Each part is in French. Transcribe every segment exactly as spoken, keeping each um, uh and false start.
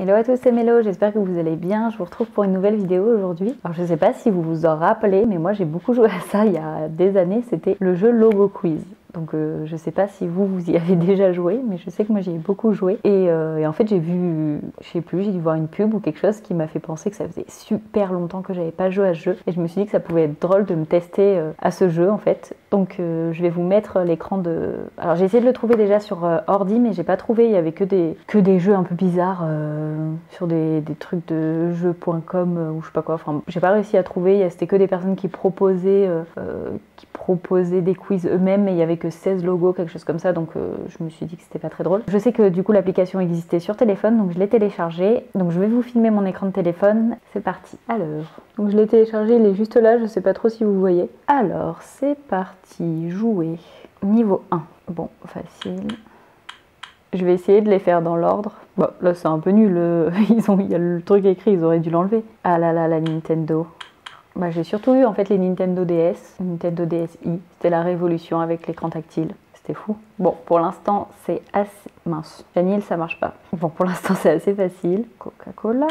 Hello à tous, c'est Mélo, j'espère que vous allez bien. Je vous retrouve pour une nouvelle vidéo aujourd'hui. Alors je sais pas si vous vous en rappelez, mais moi j'ai beaucoup joué à ça il y a des années, c'était le jeu Logo Quiz. Donc euh, je sais pas si vous, vous y avez déjà joué, mais je sais que moi j'y ai beaucoup joué. Et, euh, et en fait j'ai vu, je sais plus, j'ai dû voir une pub ou quelque chose qui m'a fait penser que ça faisait super longtemps que j'avais pas joué à ce jeu. Et je me suis dit que ça pouvait être drôle de me tester euh, à ce jeu en fait. Donc euh, je vais vous mettre l'écran de... Alors j'ai essayé de le trouver déjà sur euh, ordi, mais j'ai pas trouvé, il y avait que des, que des jeux un peu bizarres euh, sur des, des trucs de jeux point com euh, ou je sais pas quoi. Enfin j'ai pas réussi à trouver, c'était que des personnes qui proposaient, euh, euh, qui proposaient des quiz eux-mêmes, mais il y avait que seize logos, quelque chose comme ça, donc euh, je me suis dit que c'était pas très drôle. Je sais que du coup l'application existait sur téléphone, donc je l'ai téléchargée. Donc je vais vous filmer mon écran de téléphone. C'est parti. Alors, donc je l'ai téléchargé, il est juste là, je sais pas trop si vous voyez. Alors, c'est parti, jouer. Niveau un. Bon, facile. Je vais essayer de les faire dans l'ordre. Bon, là c'est un peu nul, ils ont, il y a le truc écrit, ils auraient dû l'enlever. Ah là là, la Nintendo. Bah, j'ai surtout eu en fait les Nintendo D S, Nintendo D S i, c'était la révolution avec l'écran tactile, c'était fou. Bon, pour l'instant c'est assez... mince, Janil ça marche pas. Bon, pour l'instant c'est assez facile. Coca-Cola.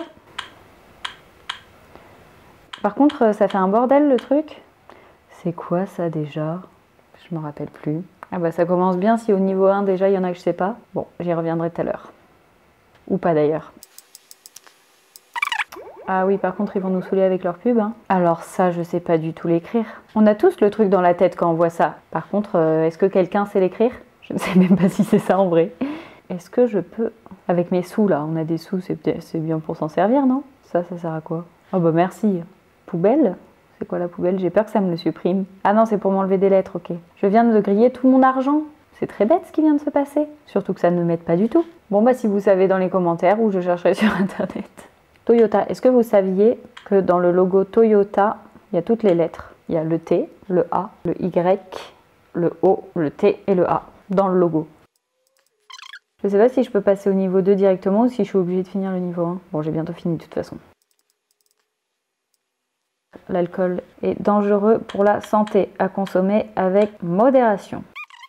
Par contre ça fait un bordel le truc. C'est quoi ça déjà? Je me rappelle plus. Ah bah ça commence bien si au niveau un déjà il y en a que je sais pas. Bon, j'y reviendrai tout à l'heure. Ou pas d'ailleurs. Ah oui, par contre, ils vont nous saouler avec leur pub. Hein. Alors ça, je sais pas du tout l'écrire. On a tous le truc dans la tête quand on voit ça. Par contre, euh, est-ce que quelqu'un sait l'écrire? Je ne sais même pas si c'est ça en vrai. Est-ce que je peux... Avec mes sous, là, on a des sous, c'est bien pour s'en servir, non? Ça, ça sert à quoi? Oh bah merci. Poubelle? C'est quoi la poubelle? J'ai peur que ça me le supprime. Ah non, c'est pour m'enlever des lettres, ok. Je viens de griller tout mon argent. C'est très bête ce qui vient de se passer. Surtout que ça ne m'aide pas du tout. Bon bah si vous savez dans les commentaires ou je chercherai sur internet. Toyota, est-ce que vous saviez que dans le logo Toyota, il y a toutes les lettres? Il y a le T, le A, le Y, le O, le T et le A dans le logo. Je ne sais pas si je peux passer au niveau deux directement ou si je suis obligée de finir le niveau un. Bon, j'ai bientôt fini de toute façon. L'alcool est dangereux pour la santé, à consommer avec modération.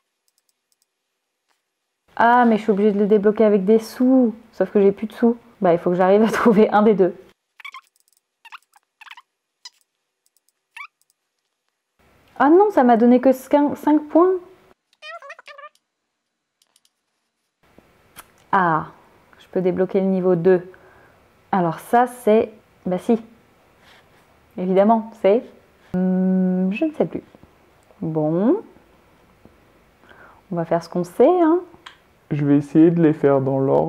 Ah, mais je suis obligée de le débloquer avec des sous, sauf que j'ai plus de sous. Bah, il faut que j'arrive à trouver un des deux. Ah non, ça m'a donné que cinq points. Ah, je peux débloquer le niveau deux. Alors ça, c'est... Bah si. Évidemment, c'est... Hum, je ne sais plus. Bon. On va faire ce qu'on sait, hein. Je vais essayer de les faire dans l'ordre.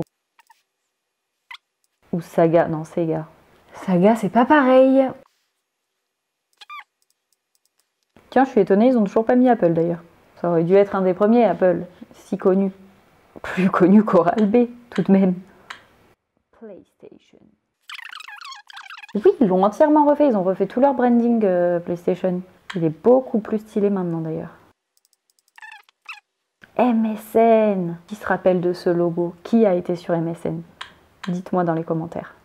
Ou Saga. Non, Sega. Saga, c'est pas pareil. Tiens, je suis étonnée, ils ont toujours pas mis Apple d'ailleurs. Ça aurait dû être un des premiers, Apple. Si connu. Plus connu qu'Oral-B, tout de même. PlayStation. Oui, ils l'ont entièrement refait. Ils ont refait tout leur branding euh, PlayStation. Il est beaucoup plus stylé maintenant d'ailleurs. M S N. Qui se rappelle de ce logo? Qui a été sur M S N? Dites-moi dans les commentaires.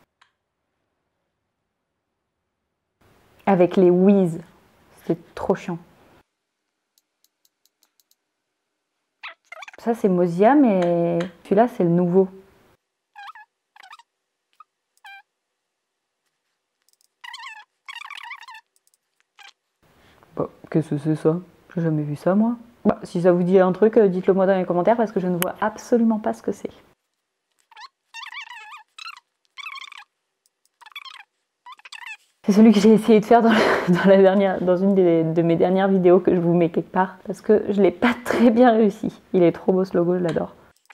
Avec les whiz. C'était trop chiant. Ça c'est Mozilla, mais celui-là c'est le nouveau. Bah, qu'est-ce que c'est ça? J'ai jamais vu ça moi. Bah, si ça vous dit un truc, dites-le moi dans les commentaires parce que je ne vois absolument pas ce que c'est. C'est celui que j'ai essayé de faire dans, le, dans, la dernière, dans une des, de mes dernières vidéos que je vous mets quelque part parce que je ne l'ai pas très bien réussi. Il est trop beau ce logo, je l'adore.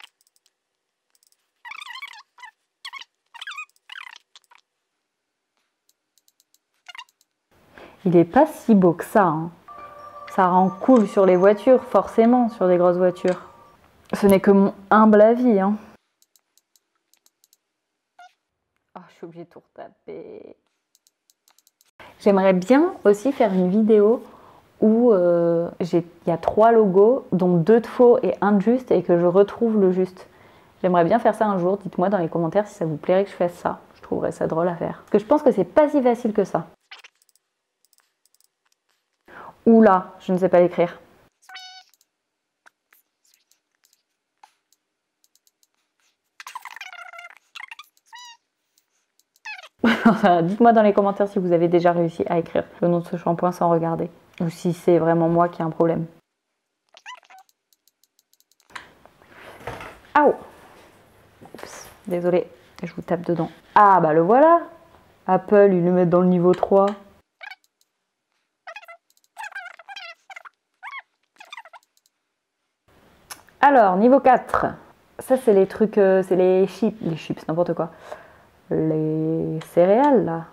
Il est pas si beau que ça. Hein. Ça rend cool sur les voitures, forcément, sur des grosses voitures. Ce n'est que mon humble avis. Hein. Oh, je suis obligée de tout retaper. J'aimerais bien aussi faire une vidéo où euh, il y a trois logos, dont deux de faux et un de juste, et que je retrouve le juste. J'aimerais bien faire ça un jour. Dites-moi dans les commentaires si ça vous plairait que je fasse ça. Je trouverais ça drôle à faire. Parce que je pense que c'est pas si facile que ça. Oula, je ne sais pas l'écrire. Dites-moi dans les commentaires si vous avez déjà réussi à écrire le nom de ce shampoing sans regarder. Ou si c'est vraiment moi qui ai un problème. Ah oh. Oups, désolée, je vous tape dedans. Ah bah le voilà. Apple, ils le mettent dans le niveau trois. Alors, niveau quatre. Ça, c'est les trucs, euh, c'est les chips, les chips, n'importe quoi. Les céréales, là.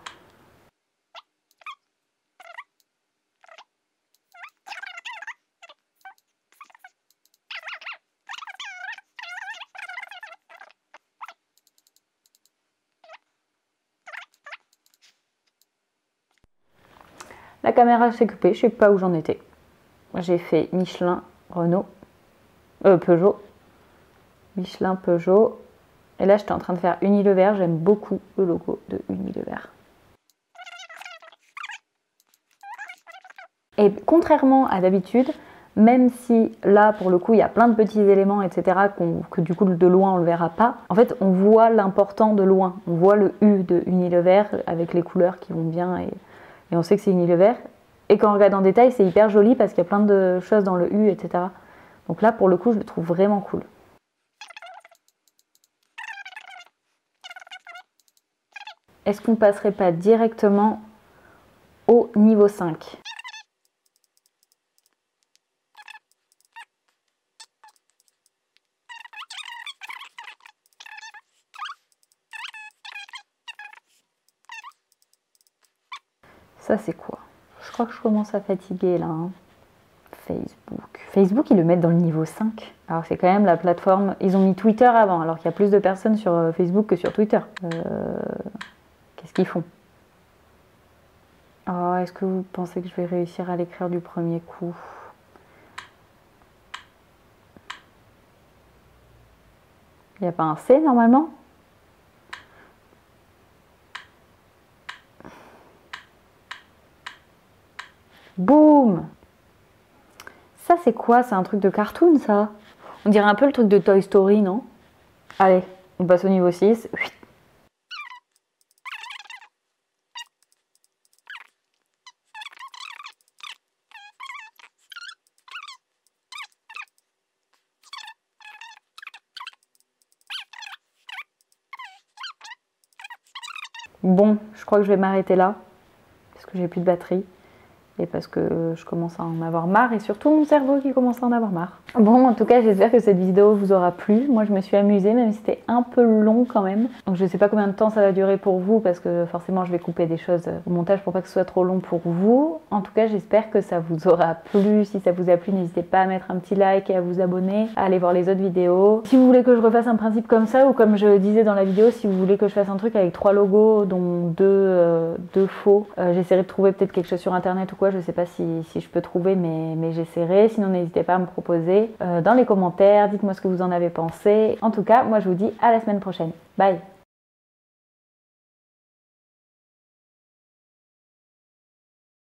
La caméra s'est coupée, je sais pas où j'en étais. J'ai fait Michelin, Renault, euh, Peugeot, Michelin, Peugeot. Et là, j'étais en train de faire Unilever. J'aime beaucoup le logo de Unilever. Et contrairement à d'habitude, même si là, pour le coup, il y a plein de petits éléments, et cetera, que du coup, de loin, on ne le verra pas, en fait, on voit l'important de loin. On voit le U de Unilever avec les couleurs qui vont bien et, et on sait que c'est Unilever. Et quand on regarde en détail, c'est hyper joli parce qu'il y a plein de choses dans le U, et cetera. Donc là, pour le coup, je le trouve vraiment cool. Est-ce qu'on ne passerait pas directement au niveau cinq? Ça, c'est quoi? Je crois que je commence à fatiguer là. Hein. Facebook. Facebook, ils le mettent dans le niveau cinq. Alors, c'est quand même la plateforme. Ils ont mis Twitter avant, alors qu'il y a plus de personnes sur Facebook que sur Twitter. Euh... Qu'est-ce qu'ils font? Oh, est-ce que vous pensez que je vais réussir à l'écrire du premier coup? Il n'y a pas un C normalement? Boum! Ça c'est quoi? C'est un truc de cartoon ça? On dirait un peu le truc de Toy Story, non? Allez, on passe au niveau six. Bon, je crois que je vais m'arrêter là, parce que j'ai plus de batterie. Et parce que je commence à en avoir marre et surtout mon cerveau qui commence à en avoir marre. Bon, en tout cas, j'espère que cette vidéo vous aura plu. Moi, je me suis amusée, même si c'était un peu long quand même. Donc, je sais pas combien de temps ça va durer pour vous parce que forcément, je vais couper des choses au montage pour pas que ce soit trop long pour vous. En tout cas, j'espère que ça vous aura plu. Si ça vous a plu, n'hésitez pas à mettre un petit like et à vous abonner, à aller voir les autres vidéos. Si vous voulez que je refasse un principe comme ça ou comme je disais dans la vidéo, si vous voulez que je fasse un truc avec trois logos, dont deux, euh, deux faux, euh, j'essaierai de trouver peut-être quelque chose sur internet ou quoi. Je sais pas si, si je peux trouver, mais, mais j'essaierai. Sinon, n'hésitez pas à me proposer euh, dans les commentaires. Dites-moi ce que vous en avez pensé. En tout cas, moi, je vous dis à la semaine prochaine. Bye!